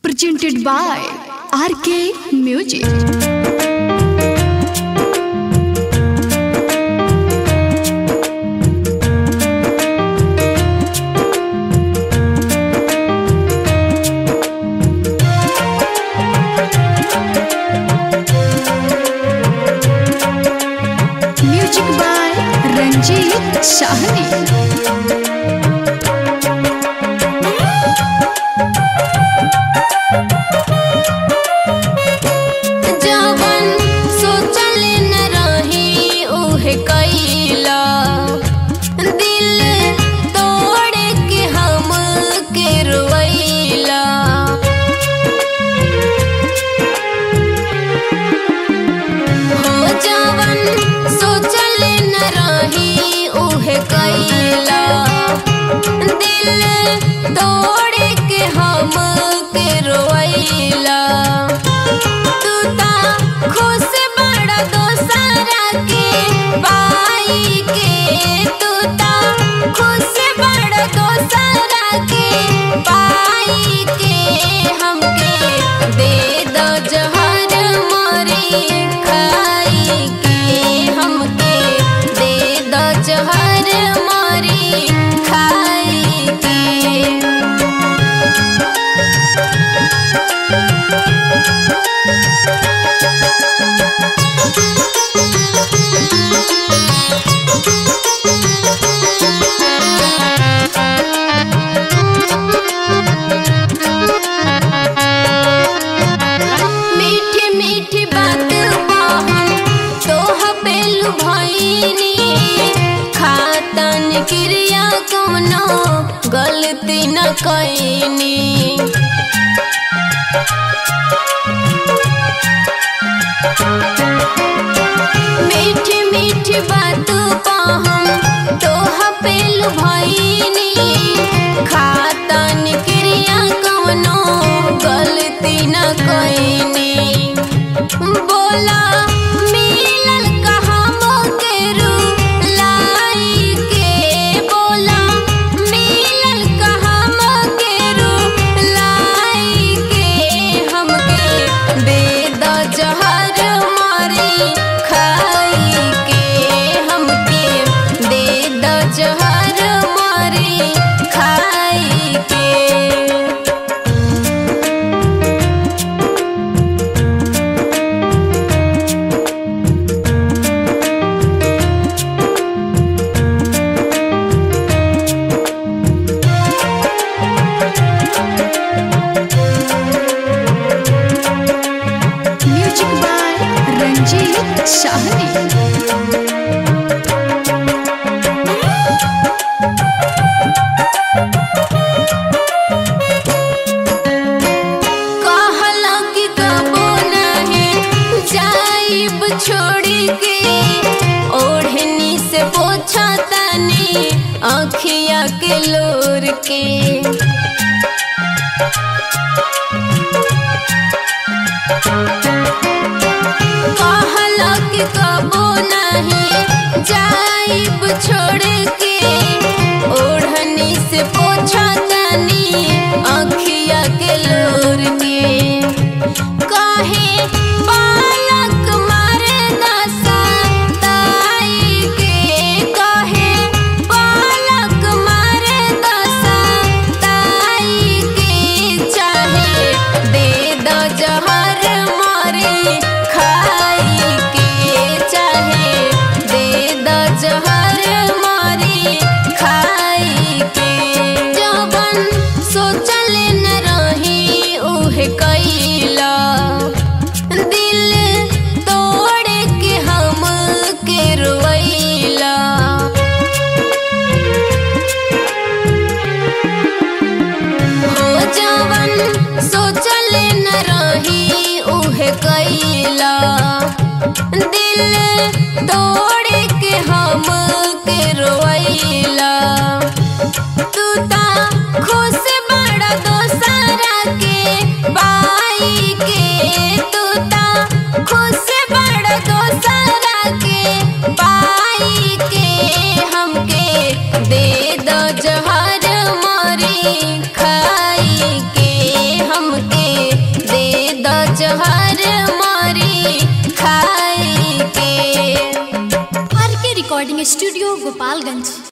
presented by RK Music. Music by Ranjit Sahni. क्रिया कोनो गलती न कईनी मीठी मीठी बात हम तोह पेलु भईनी खातन क्रिया कोनो गलती न कईनी बोला Ranjit Sahni. छोड़ी के ओढ़नी से पोछा तनी आँखिया के लोर के कहला कि कबो नहीं जाइब छोड़ के ओढ़नी से पोछा तनी आँखिया के लोर के काहे दिल तोड़ के हम के रोइला तू ता खुश बड़ा दोसरा के पाई के तू ता खुश बड़ा दोसरा के पाई के हमके दे दो जहर मरी खाई के हमके जहर मारी खाई के। आर के रिकॉर्डिंग स्टूडियो गोपालगंज।